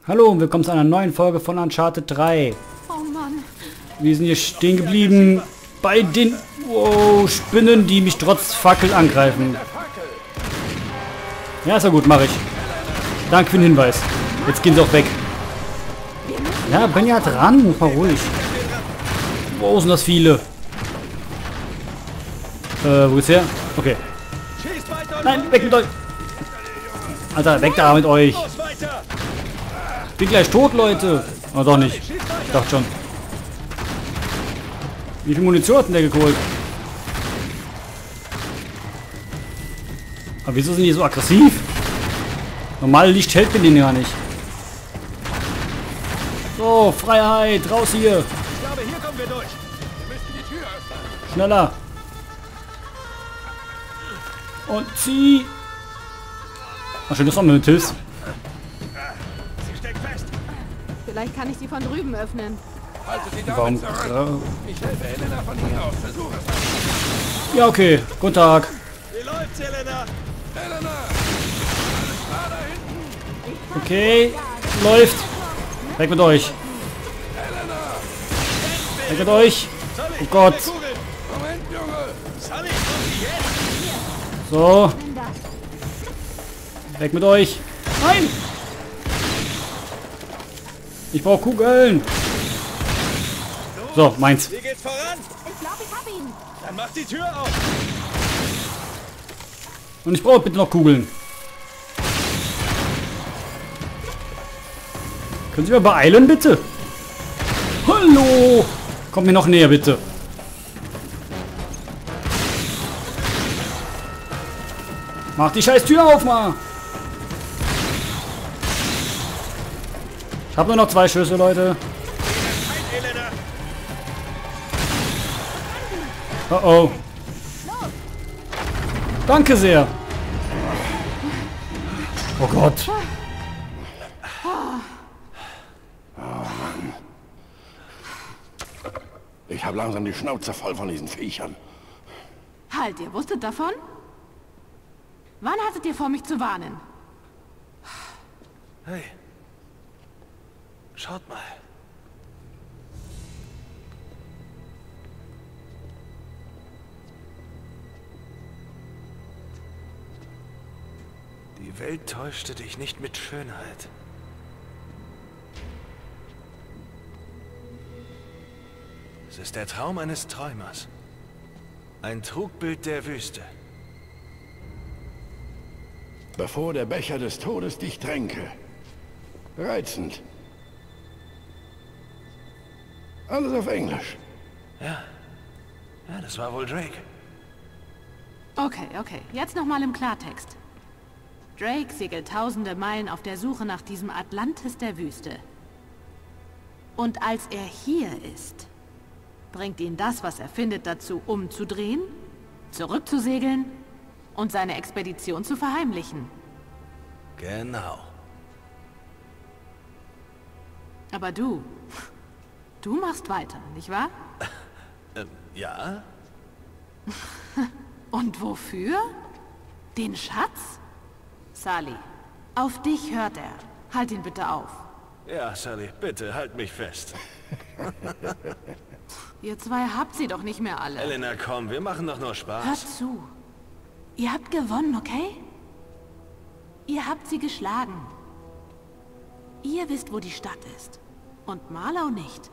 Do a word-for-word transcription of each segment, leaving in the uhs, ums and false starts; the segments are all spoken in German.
Hallo und willkommen zu einer neuen Folge von Uncharted drei. Oh Mann. Wir sind hier stehen geblieben bei den wow, Spinnen, die mich trotz Fackel angreifen. Ja, ist ja gut, mache ich. Danke für den Hinweis. Jetzt gehen sie auch weg. Ja, bin ja dran, mal ruhig. Wo sind das viele? Äh, wo ist her? Okay. Nein, weg mit euch. Alter, weg da mit euch. Bin gleich tot, Leute. Aber doch nicht. Ich dachte schon. Wie viel Munition hat denn der geholt? Aber wieso sind die so aggressiv? Normal Licht hält mir den ja nicht. So, Freiheit, raus hier. Ich glaube, hier kommen wir durch. Wir müssen die Tür öffnen. Schneller. Und zieh. Ach schön, das haben wir mit Hilfs. Sie steckt fest. Vielleicht kann ich sie von drüben öffnen. Halte sie Warum? damit zurück. Ich helfe Helena von hier aus. Versuch es. Ja, okay. Guten Tag. Wie läuft's, Helena? Helena! Ah, da hinten. Okay. Läuft. Weg mit euch. Weg mit euch. Oh Gott. Moment, Junge. Sully, komm jetzt. So. Weg mit euch. Nein. Ich brauche Kugeln. So, meins. Wie geht's voran? Ich glaube, ich hab ihn. Dann mach die Tür auf. Und ich brauche bitte noch Kugeln. Können Sie mal beeilen, bitte? Hallo! Kommt mir noch näher, bitte. Mach die scheiß Tür auf, mal! Ich habe nur noch zwei Schüsse, Leute. Nein, Helena. Oh oh. Danke sehr. Oh Gott. Ich habe langsam die Schnauze voll von diesen Viechern. Halt, ihr wusstet davon? Wann hattet ihr vor, mich zu warnen? Hey. Schaut mal. Die Welt täuschte dich nicht mit Schönheit. Es ist der Traum eines Träumers. Ein Trugbild der Wüste. Bevor der Becher des Todes dich tränke. Reizend. Alles auf Englisch. Ja. Ja, das war wohl Drake. Okay, okay. Jetzt nochmal im Klartext. Drake segelt tausende Meilen auf der Suche nach diesem Atlantis der Wüste. Und als er hier ist, bringt ihn das, was er findet, dazu, umzudrehen, zurückzusegeln und seine Expedition zu verheimlichen. Genau. Aber du, du machst weiter, nicht wahr? Ähm, ja? Und wofür? Den Schatz? Sully, auf dich hört er. Halt ihn bitte auf. Ja, Sully, bitte, halt mich fest. Ihr zwei habt sie doch nicht mehr alle. Helena, komm, wir machen doch nur Hört Spaß. zu. Ihr habt gewonnen, okay? Ihr habt sie geschlagen. Ihr wisst, wo die Stadt ist. Und Marlow nicht.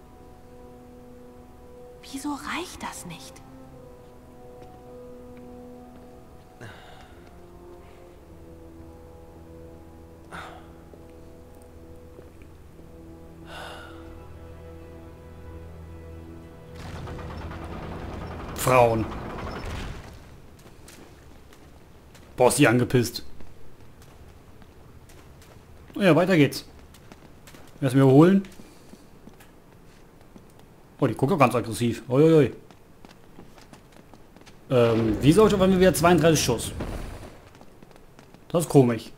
Wieso reicht das nicht? Frauen. Boah, ist die angepisst. Ja, weiter geht's. Erst mir holen. Oh, die guckt doch ganz aggressiv. Uiuiui. Ähm, wie soll ich aber wieder zweiunddreißig Schuss? Das ist komisch.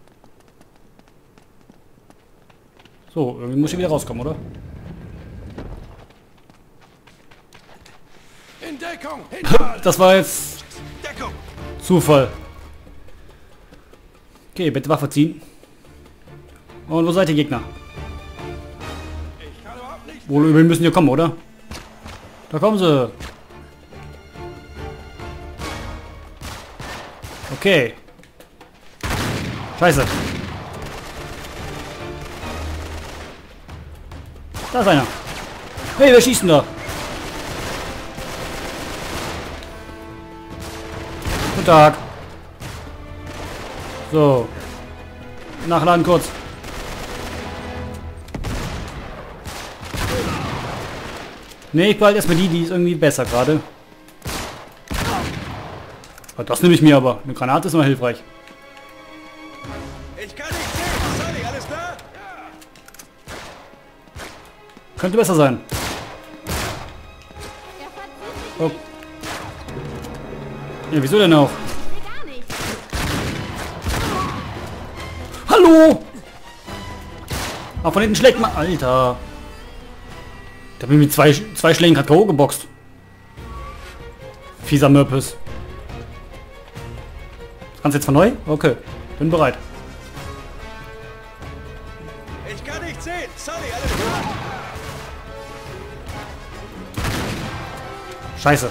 So, irgendwie muss ich wieder rauskommen, oder? In Deckung! Hinter! Das war jetzt Deckung! Zufall. Okay, bitte Waffe ziehen. Und wo seid ihr, Gegner? Wohl übel müssen hier kommen, oder? Da kommen sie. Okay. Scheiße. Da ist einer. Hey, wer schießt denn da? Guten Tag. So. Nachladen kurz. Ne, ich behalte erstmal die, die ist irgendwie besser gerade. Das nehme ich mir aber. Eine Granate ist immer hilfreich. Ich kann nicht sehen. Sorry, alles klar? Könnte besser sein. Oh. Ja, wieso denn auch? Hallo! Ah, von hinten schlägt man. Alter. Da bin ich mit zwei, zwei Schlägen K O geboxt. Fieser Mörpes. Kannst du jetzt von neu? Okay. Bin bereit. Ich kann nicht sehen. Sorry, alles klar? Scheiße.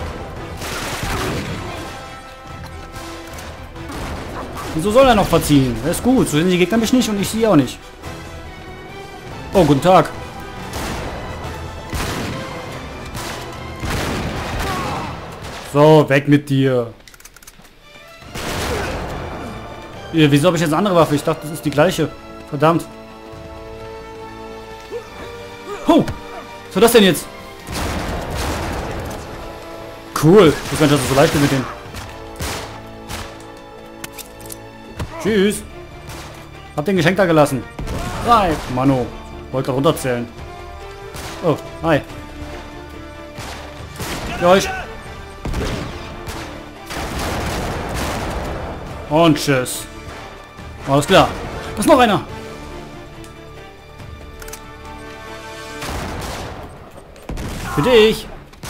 Wieso soll er noch verziehen? Das ist gut. So sehen die Gegner mich nicht und ich sie auch nicht. Oh, guten Tag. So, weg mit dir. Ja, wieso habe ich jetzt eine andere Waffe? Ich dachte, das ist die gleiche. Verdammt. Oh, was war das denn jetzt? Cool. Ich weiß gar nicht, dass es so leicht ist mit denen. Tschüss. Hab den Geschenk da gelassen. Hi. Mano. Wollte gerade runterzählen. Oh, hi. Für euch. Und tschüss. Alles klar. Da ist noch einer. Für dich.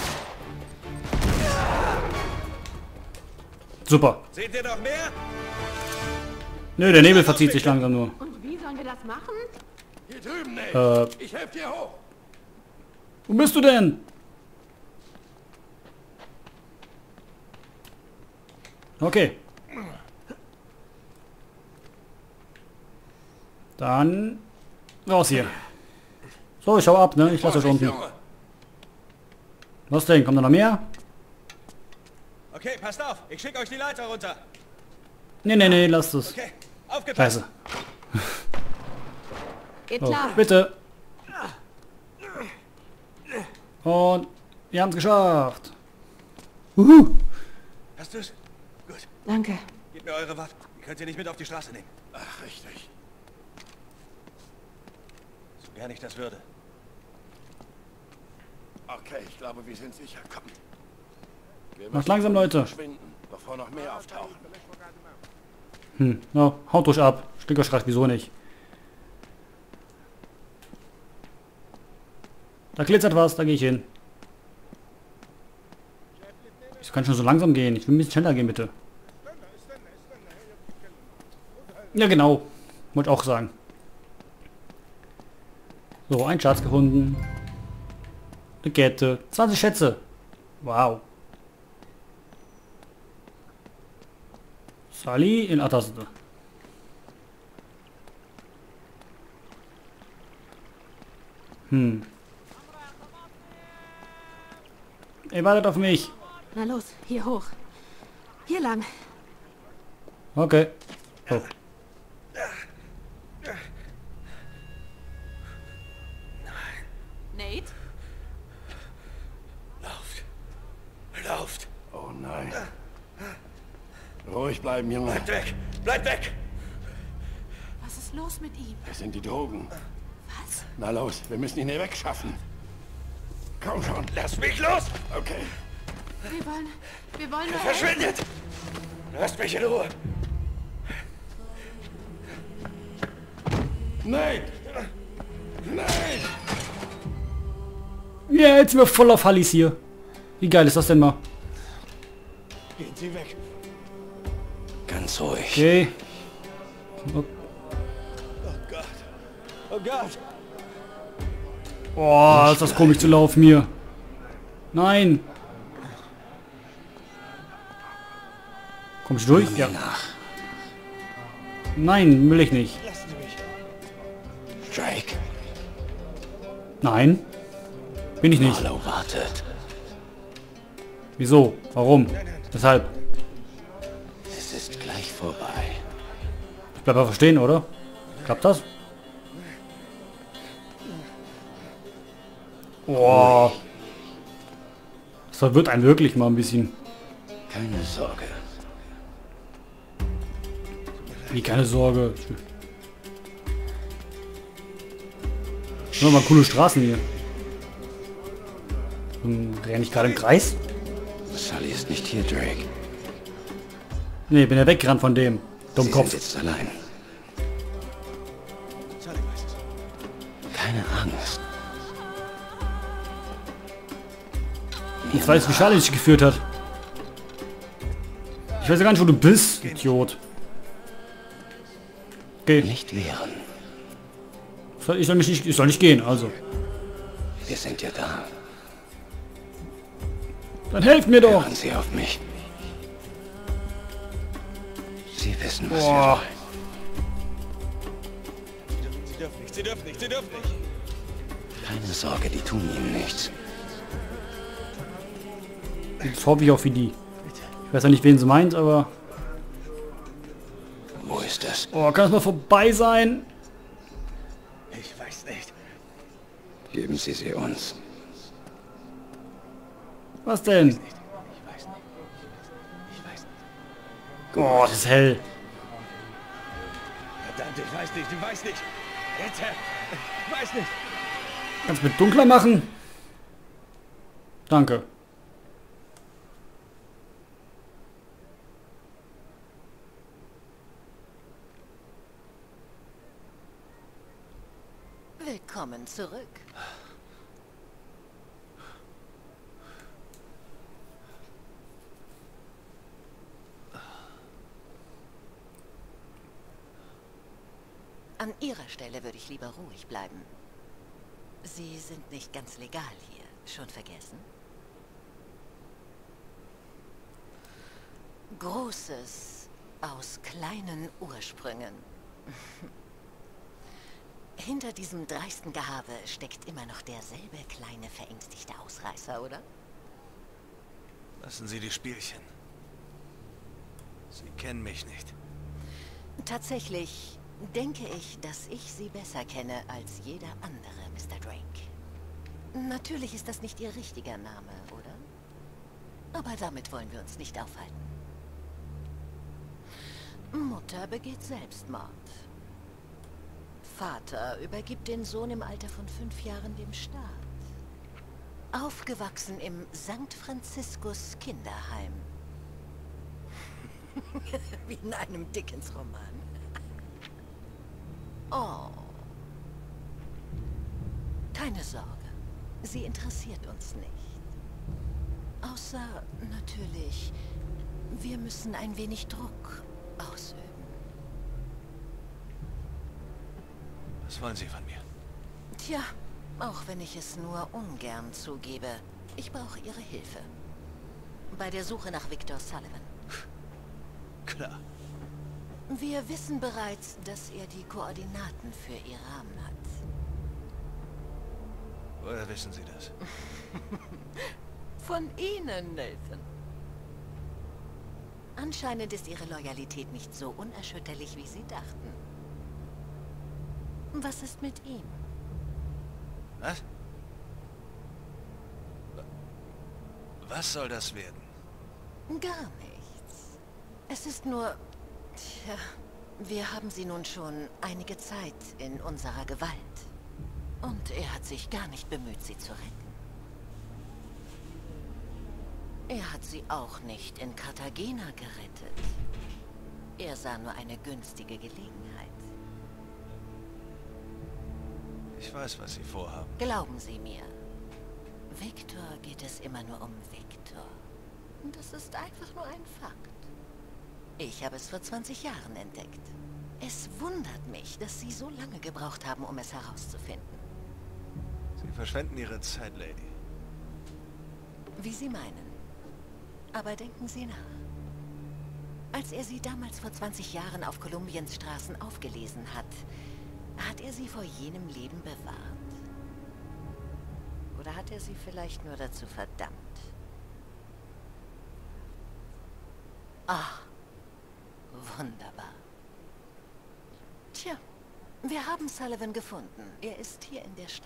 Super. Seht ihr noch mehr? Nö, der Nebel verzieht sich langsam nur. Und wie sollen wir das machen? Hier drüben, Nate. Äh, Ich helfe dir hoch. wo bist du denn? Okay. Dann raus hier. So, ich hau ab, ne? Ich lasse euch unten. Junge. Was denn? Kommt da noch mehr? Okay, passt auf. Ich schicke euch die Leiter runter. Nee, nee, nee, lasst es. Okay, aufgepasst. Scheiße. Geht So, klar. bitte. Und wir haben es geschafft. Uhu. Hast du's? Gut. Danke. Gebt mir eure Waffe. Die könnt ihr nicht mit auf die Straße nehmen. Ach, richtig. So gern ich das würde. Okay, ich glaube, wir sind sicher. Komm. Wir Macht müssen langsam, Leute. verschwinden, bevor noch mehr auftauchen. Hm, no, haut durch ab. Stickerschreck, wieso nicht? Da glitzert was, da gehe ich hin. Ich kann schon so langsam gehen. Ich will ein bisschen schneller gehen, bitte. Ja, genau. Wollte auch sagen. So, ein Schatz gefunden. Eine Kette. zwanzig Schätze. Wow. Sally in Ataste. Hm. Ey, wartet auf mich. Na los, hier hoch. Hier lang. Okay. Oh. Nate? Lauft. Lauft. Oh nein. Ruhig bleiben, Junge. Bleibt weg. Bleibt weg. Was ist los mit ihm? Das sind die Drogen. Was? Na los, wir müssen ihn hier wegschaffen. Komm schon. Lasst mich los. Okay. Wir wollen... Wir wollen nur helfen. Verschwindet. Lasst mich in Ruhe. Nate! Nate! Ja, jetzt sind wir voll auf Hallis hier. Wie geil ist das denn mal? Gehen Sie weg. Ganz ruhig. Okay. Oh, Oh Gott. Oh Gott. Oh, ist das komisch zu laufen hier. Nein. Komm ich durch? Ja. Nein, will ich nicht. Drake. Nein. Bin ich nicht. Marlowe wartet. Wieso? Warum? Weshalb? Es ist gleich vorbei. Ich bleib einfach stehen, oder? Klappt das? Boah. Das verwirrt einen wirklich mal ein bisschen. Keine Sorge. Wie, keine Sorge. Schau mal, coole Straßen hier. Hm, renn ich gerade im Kreis? Sully ist nicht hier, Drake. Nee, bin ja weggerannt von dem. Sie Dummkopf. sind jetzt allein. Keine Angst. Ich weiß, wie Charlie dich geführt hat. Ich weiß ja gar nicht, wo du bist, Idiot. Okay. Nicht wehren. Ich soll mich nicht, ich soll nicht gehen, also. Wir sind ja da. Dann helft mir doch. Hören Sie auf mich. Sie wissen, was Boah. wir wollen. Sie dürfen nicht, sie dürfen nicht, sie dürfen nicht. Keine Sorge, die tun Ihnen nichts. Das hoffe ich auch wie die. Ich weiß ja nicht, wen sie meint, aber... Wo ist es? Oh, kann es mal vorbei sein? Ich weiß nicht. Geben Sie sie uns. Was denn? Ich weiß nicht. Ich weiß nicht. Oh, das ist hell. Verdammt, ich weiß nicht, ich weiß nicht. Bitte. Ich weiß nicht. Kannst du mit dunkler machen? Danke. Willkommen zurück. An Ihrer Stelle würde ich lieber ruhig bleiben. Sie sind nicht ganz legal hier. Schon vergessen? Großes aus kleinen Ursprüngen. Hinter diesem dreisten Gehabe steckt immer noch derselbe kleine, verängstigte Ausreißer, oder? Lassen Sie die Spielchen. Sie kennen mich nicht. Tatsächlich denke ich, dass ich Sie besser kenne als jeder andere, Mister Drake. Natürlich ist das nicht Ihr richtiger Name, oder? Aber damit wollen wir uns nicht aufhalten. Mutter begeht Selbstmord. Vater übergibt den Sohn im Alter von fünf Jahren dem Staat. Aufgewachsen im Sankt Franziskus Kinderheim. Wie in einem Dickens-Roman. Oh. Keine Sorge. Sie interessiert uns nicht. Außer, natürlich, wir müssen ein wenig Druck ausüben. Was wollen Sie von mir? Tja, auch wenn ich es nur ungern zugebe, ich brauche Ihre Hilfe. Bei der Suche nach Victor Sullivan. Klar. Wir wissen bereits, dass er die Koordinaten für Iran hat. Woher wissen Sie das? Von Ihnen, Nathan. Anscheinend ist Ihre Loyalität nicht so unerschütterlich, wie Sie dachten. Was ist mit ihm? Was? Was soll das werden? Gar nichts. Es ist nur... Tja, wir haben sie nun schon einige Zeit in unserer Gewalt. Und er hat sich gar nicht bemüht, sie zu retten. Er hat sie auch nicht in Cartagena gerettet. Er sah nur eine günstige Gelegenheit. Ich weiß, was Sie vorhaben. Glauben Sie mir. Victor geht es immer nur um Victor. Und das ist einfach nur ein Fakt. Ich habe es vor zwanzig Jahren entdeckt. Es wundert mich, dass Sie so lange gebraucht haben, um es herauszufinden. Sie verschwenden Ihre Zeit, Lady. Wie Sie meinen. Aber denken Sie nach. Als er Sie damals vor zwanzig Jahren auf Kolumbiens Straßen aufgelesen hat, hat er Sie vor jenem Leben bewahrt? Oder hat er Sie vielleicht nur dazu verdammt? Ah, wunderbar. Tja, wir haben Sullivan gefunden. Er ist hier in der Stadt.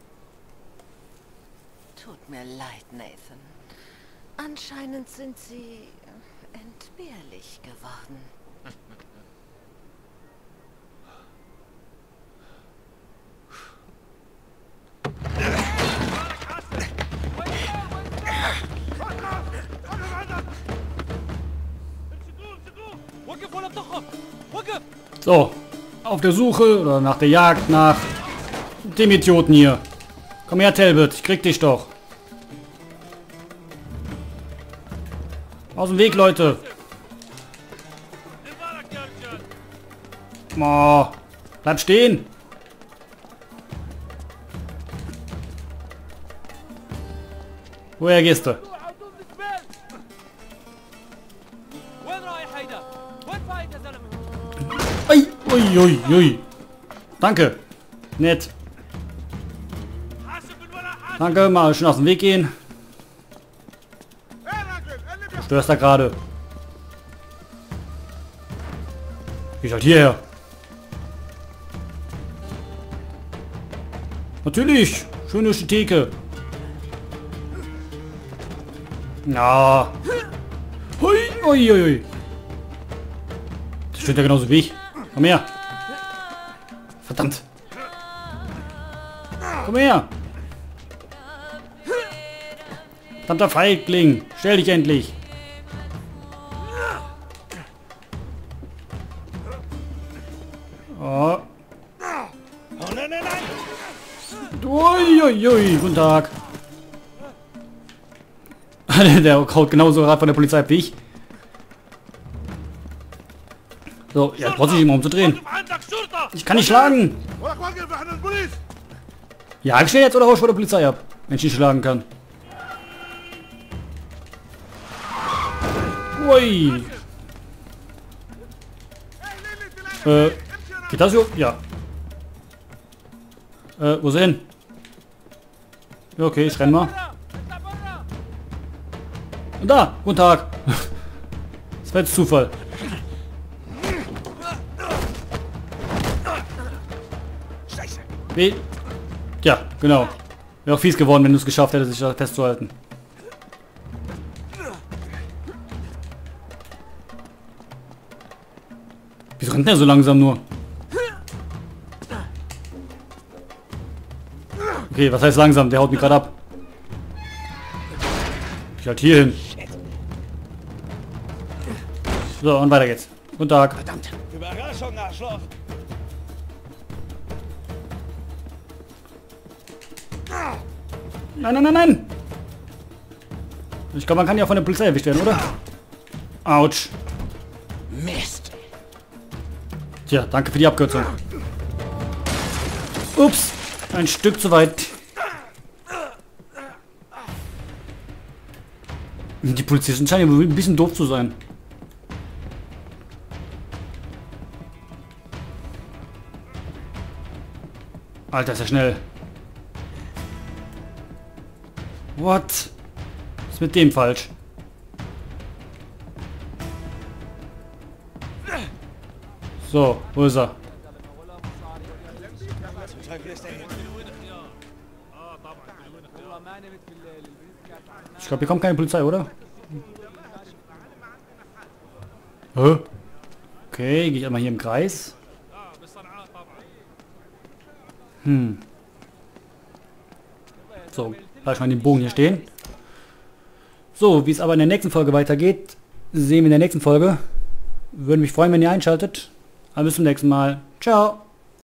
Tut mir leid, Nathan. Anscheinend sind Sie entbehrlich geworden. So, auf der Suche oder nach der Jagd nach dem Idioten hier. Komm her, Talbot, ich krieg dich doch. Aus dem Weg, Leute. Oh, bleib stehen. Woher gehst du? Ui, ui, ui, ui. Danke. Nett. Danke, mal schön aus dem Weg gehen. Du störst da gerade. Geh halt hierher. Natürlich. Schöne Theke. Ja. Hui, ui, ui, ui. Das steht ja genauso wie ich. Komm her. Verdammt. Komm her. Verdammter Feigling. Stell dich endlich. Oh. Oh nein, nein, nein! Uiuiui, guten Tag. Der haut genauso hart von der Polizei wie ich. So, ja, braucht sich nicht mal umzudrehen. Ich kann nicht schlagen. Ja, ich stehe jetzt oder hau ich vor der Polizei ab, wenn ich nicht schlagen kann. Ui. Äh, geht das so? Ja. Äh, wo ist er hin? Ja, okay, ich renn mal. Und da, guten Tag. Das war jetzt Zufall. Wie? Ja, genau. Wäre auch fies geworden, wenn du es geschafft hättest, sich da festzuhalten. Wieso rennt der so langsam nur? Okay, was heißt langsam? Der haut mich gerade ab. Ich halt hier hin. So, und weiter geht's. Guten Tag. Verdammt. Überraschung, Arschloch. Nein, nein, nein, nein. Ich glaube, man kann ja von der Polizei erwischt werden, oder? Autsch. Mist. Tja, danke für die Abkürzung. Ups, ein Stück zu weit. Die Polizisten scheinen ja ein bisschen doof zu sein. Alter, ist ja schnell. What? Was ist mit dem falsch? So, wo ist er? Ich glaube, hier kommt keine Polizei, oder? Hä? Okay, gehe ich einmal hier im Kreis. Hm. So, bleib mal den Bogen hier stehen. So, wie es aber in der nächsten Folge weitergeht, sehen wir in der nächsten Folge. Würde mich freuen, wenn ihr einschaltet. Aber bis zum nächsten Mal. Ciao.